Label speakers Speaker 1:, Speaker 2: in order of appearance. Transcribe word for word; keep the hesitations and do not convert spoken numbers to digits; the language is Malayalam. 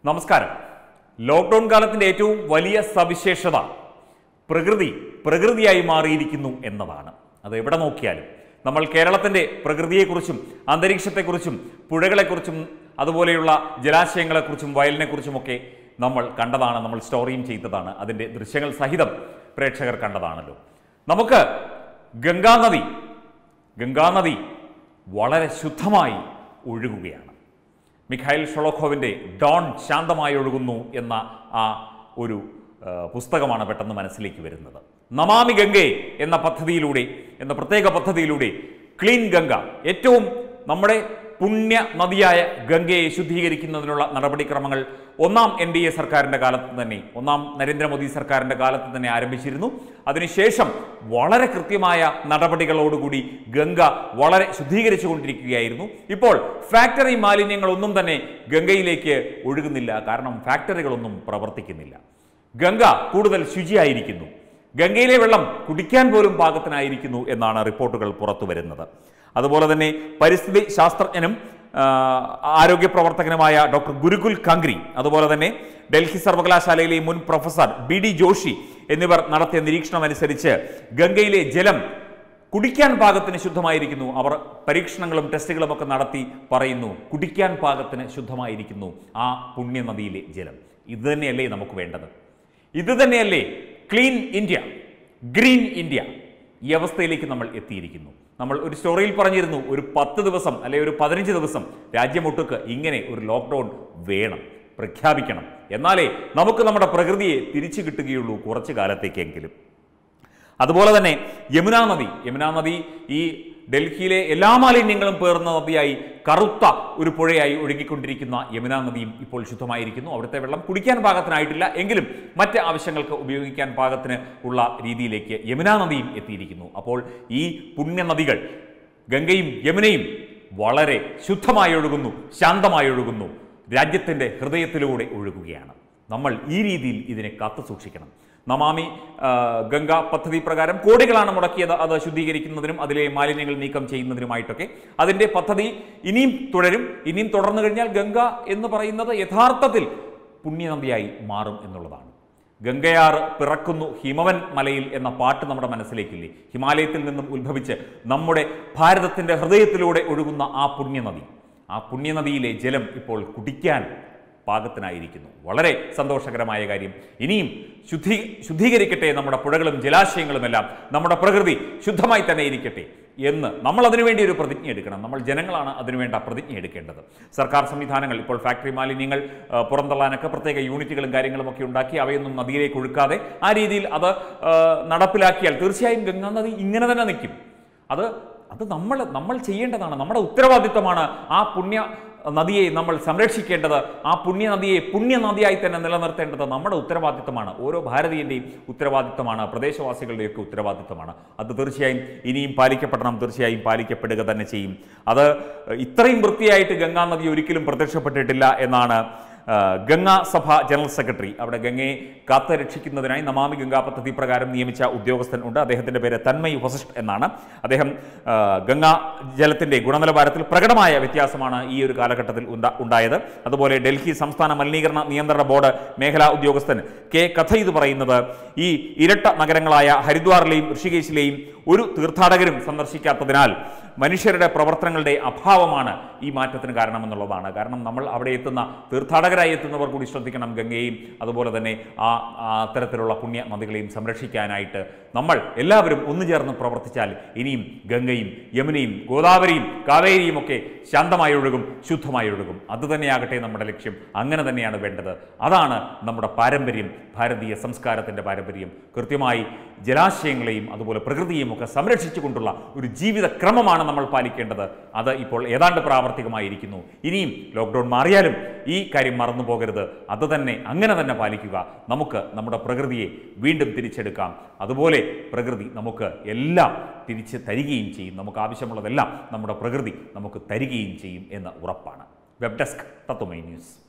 Speaker 1: നമസ്കാരം. ലോക്ക്ഡൗൺ കാലത്തിന്റെ ഏറ്റവും വലിയ സവിശേഷത പ്രകൃതി പ്രകൃതിയായി മാറിയിരിക്കുന്നു എന്നതാണ്. അത് എവിടെ നോക്കിയാലും നമ്മൾ കേരളത്തിന്റെ പ്രകൃതിയെക്കുറിച്ചും അന്തരീക്ഷത്തെക്കുറിച്ചും പുഴകളെക്കുറിച്ചും അതുപോലെയുള്ള ജലാശയങ്ങളെക്കുറിച്ചും വയലിനെക്കുറിച്ചുമൊക്കെ നമ്മൾ കണ്ടതാണ്, നമ്മൾ സ്റ്റോറിയും ചെയ്തതാണ്, അതിൻ്റെ ദൃശ്യങ്ങൾ സഹിതം പ്രേക്ഷകർ കണ്ടതാണല്ലോ. നമുക്ക് ഗംഗാനദി ഗംഗാനദി വളരെ ശുദ്ധമായി ഒഴുകുകയാണ്. മിഖായിൽ ഷൊളോഖോവിൻ്റെ ഡോൺ ശാന്തമായി ഒഴുകുന്നു എന്ന ആ ഒരു പുസ്തകമാണ് പെട്ടെന്ന് മനസ്സിലേക്ക് വരുന്നത്. നമാമി ഗംഗെ എന്ന പദ്ധതിയിലൂടെ എന്ന പ്രത്യേക പദ്ധതിയിലൂടെ ക്ലീൻ ഗംഗ, ഏറ്റവും നമ്മുടെ പുണ്യ നദിയായ ഗംഗയെ ശുദ്ധീകരിക്കുന്നതിനുള്ള നടപടിക്രമങ്ങൾ ഒന്നാം എൻ ഡി എ സർക്കാരിൻ്റെ കാലത്ത് തന്നെ, ഒന്നാം നരേന്ദ്രമോദി സർക്കാരിൻ്റെ കാലത്ത് തന്നെ ആരംഭിച്ചിരുന്നു. അതിനുശേഷം വളരെ കൃത്യമായ നടപടികളോടുകൂടി ഗംഗ വളരെ ശുദ്ധീകരിച്ചു കൊണ്ടിരിക്കുകയായിരുന്നു. ഇപ്പോൾ ഫാക്ടറി മാലിന്യങ്ങളൊന്നും തന്നെ ഗംഗയിലേക്ക് ഒഴുകുന്നില്ല, കാരണം ഫാക്ടറികളൊന്നും പ്രവർത്തിക്കുന്നില്ല. ഗംഗ കൂടുതൽ ശുചിയായിരിക്കുന്നു. ഗംഗയിലെ വെള്ളം കുടിക്കാൻ പോലും പാകത്തിനായിരിക്കുന്നു എന്നാണ് റിപ്പോർട്ടുകൾ പുറത്തു വരുന്നത്. അതുപോലെ തന്നെ പരിസ്ഥിതി ശാസ്ത്രജ്ഞനും ആരോഗ്യ പ്രവർത്തകനുമായ ഡോക്ടർ ഗുരുകുൽ കംഗ്രി, അതുപോലെ തന്നെ ഡൽഹി സർവകലാശാലയിലെ മുൻ പ്രൊഫസർ ബി ഡി ജോഷി എന്നിവർ നടത്തിയ നിരീക്ഷണം അനുസരിച്ച് ഗംഗയിലെ ജലം കുടിക്കാൻ പാകത്തിന് ശുദ്ധമായിരിക്കുന്നു. അവർ പരീക്ഷണങ്ങളും ടെസ്റ്റുകളും ഒക്കെ നടത്തി പറയുന്നു, കുടിക്കാൻ പാകത്തിന് ശുദ്ധമായിരിക്കുന്നു ആ പുണ്യനദിയിലെ ജലം. ഇത് തന്നെയല്ലേ നമുക്ക് വേണ്ടത്? ഇത് തന്നെയല്ലേ ക്ലീൻ ഇന്ത്യ, ഗ്രീൻ ഇന്ത്യ? ഈ അവസ്ഥയിലേക്ക് നമ്മൾ എത്തിയിരിക്കുന്നു. നമ്മൾ ഒരു സ്റ്റോറിയിൽ പറഞ്ഞിരുന്നു, ഒരു പത്ത് ദിവസം അല്ലെ ഒരു പതിനഞ്ച് ദിവസം രാജ്യമൊട്ടുക്ക് ഇങ്ങനെ ഒരു ലോക്ക്ഡൗൺ വേണം, പ്രഖ്യാപിക്കണം. എന്നാലേ നമുക്ക് നമ്മുടെ പ്രകൃതിയെ തിരിച്ചു കിട്ടുകയുള്ളൂ കുറച്ചു കാലത്തേക്കെങ്കിലും. അതുപോലെ തന്നെ യമുനാ നദി യമുനാ നദി ഈ ഡൽഹിയിലെ എല്ലാ മാലിന്യങ്ങളും പേർന്ന നദിയായി, കറുത്ത ഒരു പുഴയായി ഒഴുകിക്കൊണ്ടിരിക്കുന്ന യമുനാ നദിയും ഇപ്പോൾ ശുദ്ധമായിരിക്കുന്നു. അവിടുത്തെ വെള്ളം കുടിക്കാൻ പാകത്തിനായിട്ടില്ല, എങ്കിലും മറ്റ് ആവശ്യങ്ങൾക്ക് ഉപയോഗിക്കാൻ പാകത്തിന് ഉള്ള രീതിയിലേക്ക് യമുനാ നദിയും എത്തിയിരിക്കുന്നു. അപ്പോൾ ഈ പുണ്യനദികൾ ഗംഗയും യമുനയും വളരെ ശുദ്ധമായി ഒഴുകുന്നു, ശാന്തമായി ഒഴുകുന്നു, രാജ്യത്തിൻ്റെ ഹൃദയത്തിലൂടെ ഒഴുകുകയാണ്. നമ്മൾ ഈ രീതിയിൽ ഇതിനെ കാത്തു സൂക്ഷിക്കണം. നമാമി ഗംഗ പദ്ധതി പ്രകാരം കോടികളാണ് മുടക്കിയത് അത് ശുദ്ധീകരിക്കുന്നതിനും അതിലെ മാലിന്യങ്ങൾ നീക്കം ചെയ്യുന്നതിനുമായിട്ടൊക്കെ. അതിൻ്റെ പദ്ധതി ഇനിയും തുടരും. ഇനിയും തുടർന്നു കഴിഞ്ഞാൽ ഗംഗ എന്ന് പറയുന്നത് യഥാർത്ഥത്തിൽ പുണ്യനദിയായി മാറും എന്നുള്ളതാണ്. ഗംഗയാർ പിറക്കുന്നു ഹിമവൻ മലയിൽ എന്ന പാട്ട് നമ്മുടെ മനസ്സിലേക്കില്ലേ? ഹിമാലയത്തിൽ നിന്നും ഉത്ഭവിച്ച് നമ്മുടെ ഭാരതത്തിൻ്റെ ഹൃദയത്തിലൂടെ ഒഴുകുന്ന ആ പുണ്യനദി, ആ പുണ്യനദിയിലെ ജലം ഇപ്പോൾ കുടിക്കാൻ പാകത്തിനായിരിക്കുന്നു. വളരെ സന്തോഷകരമായ കാര്യം. ഇനിയും ശുദ്ധീ ശുദ്ധീകരിക്കട്ടെ നമ്മുടെ പുഴകളും ജലാശയങ്ങളുമെല്ലാം, നമ്മുടെ പ്രകൃതി ശുദ്ധമായി തന്നെ ഇരിക്കട്ടെ എന്ന് നമ്മൾ അതിനുവേണ്ടി ഒരു പ്രതിജ്ഞ എടുക്കണം. നമ്മൾ ജനങ്ങളാണ് അതിനുവേണ്ട പ്രതിജ്ഞ എടുക്കേണ്ടത്. സർക്കാർ സംവിധാനങ്ങൾ ഇപ്പോൾ ഫാക്ടറി മാലിന്യങ്ങൾ പുറന്തള്ളാനൊക്കെ പ്രത്യേക യൂണിറ്റുകളും കാര്യങ്ങളും ഒക്കെ ഉണ്ടാക്കി അവയൊന്നും നദിയിലേക്ക് ഒഴുക്കാതെ ആ രീതിയിൽ അത് നടപ്പിലാക്കിയാൽ തീർച്ചയായും ഗംഗാ നദി ഇങ്ങനെ തന്നെ നിൽക്കും. അത് അത് നമ്മൾ നമ്മൾ ചെയ്യേണ്ടതാണ്, നമ്മുടെ ഉത്തരവാദിത്വമാണ്. ആ പുണ്യ നദിയെ നമ്മൾ സംരക്ഷിക്കേണ്ടത്, ആ പുണ്യനദിയെ പുണ്യനദിയായി തന്നെ നിലനിർത്തേണ്ടത് നമ്മുടെ ഉത്തരവാദിത്തമാണ്. ഓരോ ഭാരതീയൻ്റെയും ഉത്തരവാദിത്തമാണ്, പ്രദേശവാസികളുടെയൊക്കെ ഉത്തരവാദിത്തമാണ്. അത് തീർച്ചയായും ഇനിയും പാലിക്കപ്പെടണം, തീർച്ചയായും പാലിക്കപ്പെടുക തന്നെ ചെയ്യും. അത് ഇത്രയും വൃത്തിയായിട്ട് ഗംഗാ നദി ഒരിക്കലും പ്രത്യക്ഷപ്പെട്ടിട്ടില്ല എന്നാണ് ഗംഗാ സഭ ജനറൽ സെക്രട്ടറി, അവിടെ ഗംഗയെ കാത്തുരക്ഷിക്കുന്നതിനായി നമാമി ഗംഗാ പദ്ധതി പ്രകാരം നിയമിച്ച ഉദ്യോഗസ്ഥൻ ഉണ്ട്. അദ്ദേഹത്തിൻ്റെ പേര് തന്മയ് വസിഷ്ഠ് എന്നാണ്. അദ്ദേഹം ഗംഗാ ജലത്തിൻ്റെ ഗുണനിലവാരത്തിൽ പ്രകടമായ വ്യത്യാസമാണ് ഈ ഒരു കാലഘട്ടത്തിൽ ഉണ്ടായത്. അതുപോലെ ഡൽഹി സംസ്ഥാന മലിനീകരണ നിയന്ത്രണ ബോർഡ് മേഖലാ ഉദ്യോഗസ്ഥൻ കെ കഥയിത് പറയുന്നത്, ഈ ഇരട്ട നഗരങ്ങളായ ഹരിദ്വാറിലെയും ഋഷികേശിലെയും ഒരു തീർത്ഥാടകരും സന്ദർശിക്കാത്തതിനാൽ മനുഷ്യരുടെ പ്രവർത്തനങ്ങളുടെ അഭാവമാണ് ഈ മാറ്റത്തിന് കാരണമെന്നുള്ളതാണ്. കാരണം നമ്മൾ അവിടെ എത്തുന്ന തീർത്ഥാടകരായി എത്തുന്നവർ കൂടി ശ്രദ്ധിക്കണം, ഗംഗയെയും അതുപോലെ തന്നെ ആ അത്തരത്തിലുള്ള പുണ്യ നദികളെയും സംരക്ഷിക്കാനായിട്ട് നമ്മൾ എല്ലാവരും ഒന്നുചേർന്ന് പ്രവർത്തിച്ചാൽ ഇനിയും ഗംഗയും യമുനയും ഗോദാവരിയും കാവേരിയും ഒക്കെ ശാന്തമായി ഒഴുകും, ശുദ്ധമായി ഒഴുകും. അതുതന്നെയാകട്ടെ നമ്മുടെ ലക്ഷ്യം. അങ്ങനെ തന്നെയാണ് വേണ്ടത്. അതാണ് നമ്മുടെ പാരമ്പര്യം, ഭാരതീയ സംസ്കാരത്തിൻ്റെ പാരമ്പര്യം. കൃത്യമായി ജലാശയങ്ങളെയും അതുപോലെ പ്രകൃതിയെയും ഒക്കെ സംരക്ഷിച്ചുകൊണ്ടുള്ള ഒരു ജീവിതക്രമമാണ് നമ്മൾ പാലിക്കേണ്ടത്. അത് ഇപ്പോൾ ഏതാണ്ട് പ്രാവർത്തികമായിരിക്കുന്നു. ഇനിയും ലോക്ക്ഡൗൺ മാറിയാലും ഈ കാര്യം മറന്നു പോകരുത്. അത് തന്നെ അങ്ങനെ തന്നെ പാലിക്കുക. നമുക്ക് നമ്മുടെ പ്രകൃതിയെ വീണ്ടും തിരിച്ചെടുക്കാം. അതുപോലെ പ്രകൃതി നമുക്ക് എല്ലാം തിരിച്ച് തരികയും ചെയ്യും. നമുക്ക് ആവശ്യമുള്ളതെല്ലാം നമ്മുടെ പ്രകൃതി നമുക്ക് തരികയും ചെയ്യും എന്ന് ഉറപ്പാണ്. വെബ് ഡെസ്ക് തത്വമൈ ന്യൂസ്.